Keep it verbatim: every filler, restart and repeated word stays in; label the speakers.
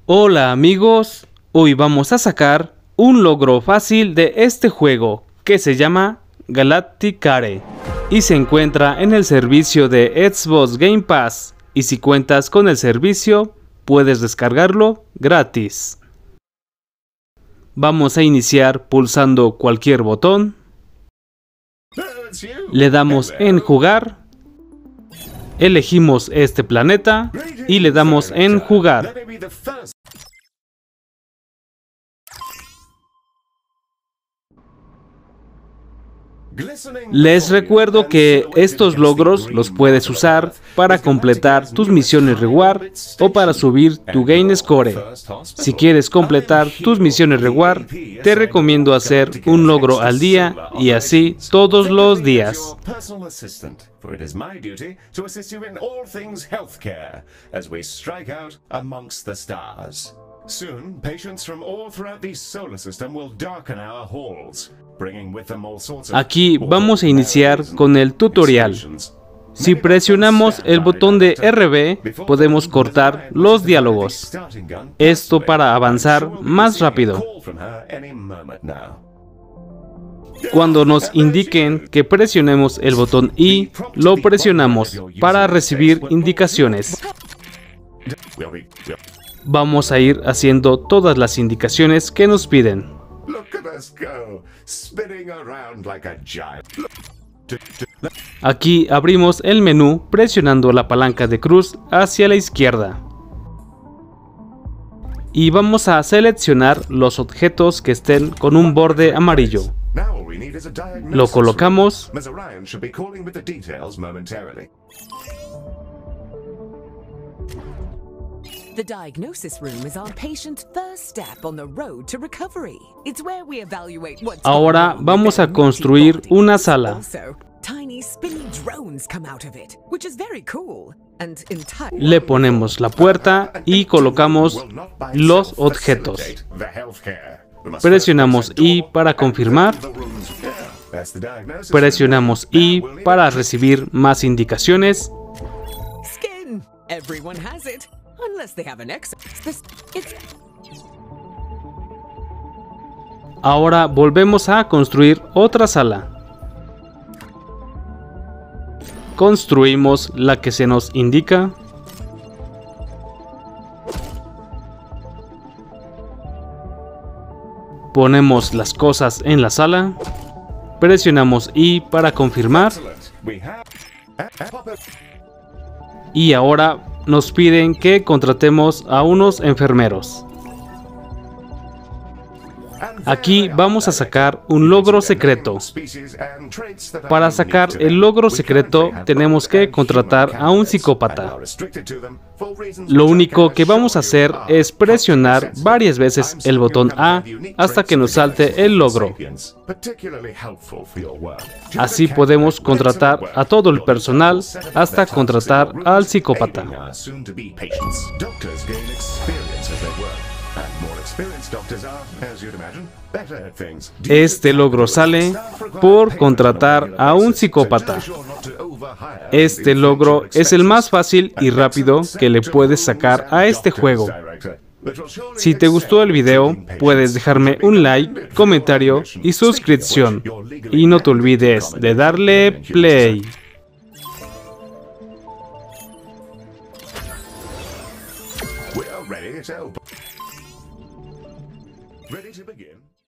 Speaker 1: Hola amigos, hoy vamos a sacar un logro fácil de este juego que se llama Galacticare y se encuentra en el servicio de Xbox Game Pass, y si cuentas con el servicio puedes descargarlo gratis. Vamos a iniciar pulsando cualquier botón, le damos en jugar, elegimos este planeta y le damos en jugar. Les recuerdo que estos logros los puedes usar para completar tus misiones reward o para subir tu game score. Si quieres completar tus misiones reward, te recomiendo hacer un logro al día y así todos los días.
Speaker 2: Soon, patients from all throughout the solar system will darken our halls, bringing with them all sorts of...
Speaker 1: Aquí vamos a iniciar con el tutorial. Si presionamos el botón de R B, podemos cortar los diálogos. Esto para avanzar más rápido. Cuando nos indiquen que presionemos el botón I, lo presionamos para recibir indicaciones. Vamos a ir haciendo todas las indicaciones que nos piden. Aquí abrimos el menú presionando la palanca de cruz hacia la izquierda. Y vamos a seleccionar los objetos que estén con un borde amarillo. Lo colocamos.
Speaker 3: The diagnosis room is our patient's first step on the road to recovery. It's where we evaluate what's
Speaker 1: Ahora vamos a construir una sala.
Speaker 3: Tiny spinny drones come out of it, which is very cool and entirely...
Speaker 1: Le ponemos la puerta y colocamos los objetos. Presionamos I para confirmar. Presionamos I para recibir más indicaciones.
Speaker 3: Skin. Everyone has it. Unless they have an X. This, it's...
Speaker 1: Ahora volvemos a construir otra sala. Construimos la que se nos indica. Ponemos las cosas en la sala. Presionamos I para confirmar. Y ahora nos piden que contratemos a unos enfermeros. Aquí vamos a sacar un logro secreto. Para sacar el logro secreto tenemos que contratar a un psicópata. Lo único que vamos a hacer es presionar varias veces el botón A hasta que nos salte el logro. Así podemos contratar a todo el personal hasta contratar al psicópata. Este logro sale por contratar a un psicópata. Este logro es el más fácil y rápido que le puedes sacar a este juego. Si te gustó el video, puedes dejarme un like, comentario y suscripción. Y no te olvides de darle play.
Speaker 2: Ready to begin.